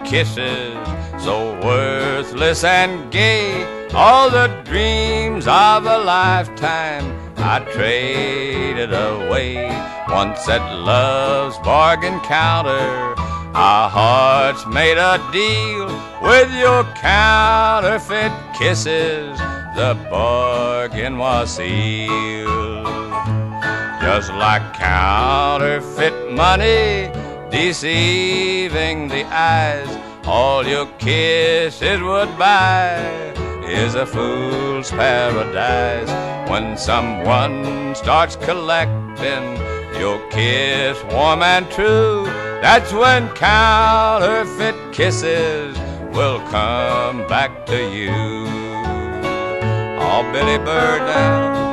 kisses, so worthless and gay. All the dreams of a lifetime I traded away. Once at love's bargain counter, our hearts made a deal. With your counterfeit kisses, the bargain was sealed. Just like counterfeit money deceiving the eyes, all your kisses would buy is a fool's paradise. When someone starts collecting your kiss warm and true, that's when counterfeit kisses will come back to you. Oh, Billy Bird now.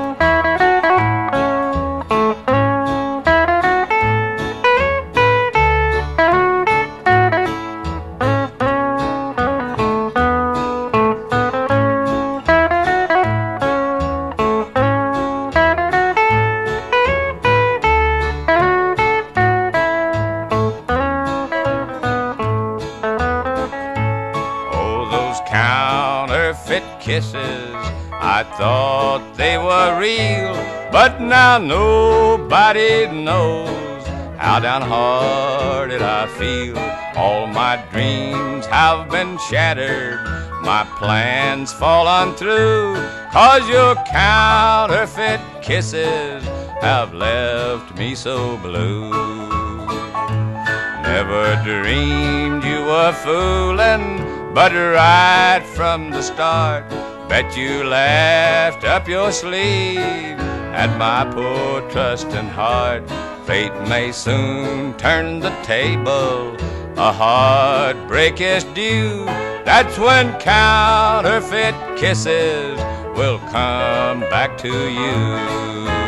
Counterfeit kisses, I thought they were real, but now nobody knows how downhearted I feel. All my dreams have been shattered, my plans fallen through, 'cause your counterfeit kisses have left me so blue. Never dreamed you were fooling, but right from the start, bet you laughed up your sleeve at my poor trusting heart. Fate may soon turn the table, a heartbreak is due. That's when counterfeit kisses will come back to you.